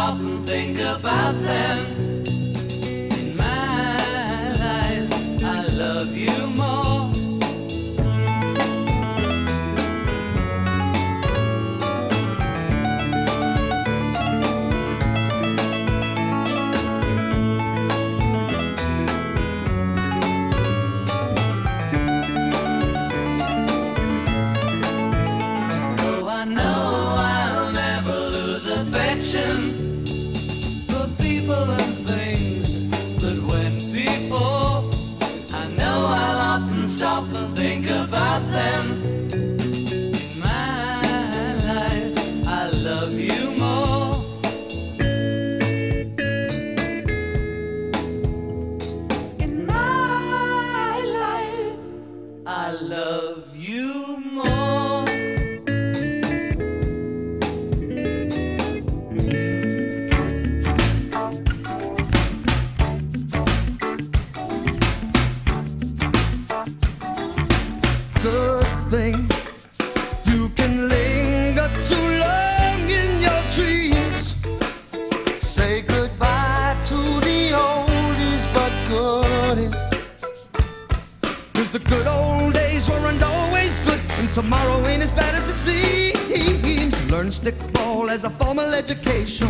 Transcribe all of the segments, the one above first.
stop and think about them. In my life, I love you more. For people and things that went before, I know I'll often stop and think about them. In my life, I love you more. In my life, I love you more. Good thing you can linger too long in your dreams. Say goodbye to the oldies but goodies, 'cause the good old days weren't always good, and tomorrow ain't as bad as it seems. Learn stickball as a formal education.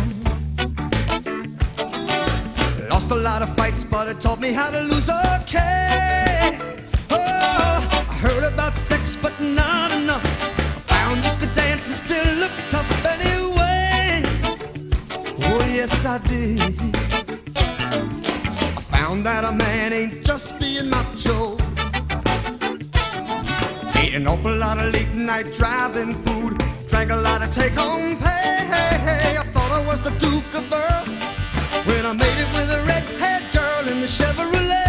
Lost a lot of fights, but it taught me how to lose okay. Heard about sex, but not enough. I found you could dance and still look tough anyway. Oh, yes, I did. I found that a man ain't just being macho. Ate an awful lot of late night driving food, drank a lot of take-home pay. I thought I was the Duke of Earl when I made it with a red-haired girl in the Chevrolet.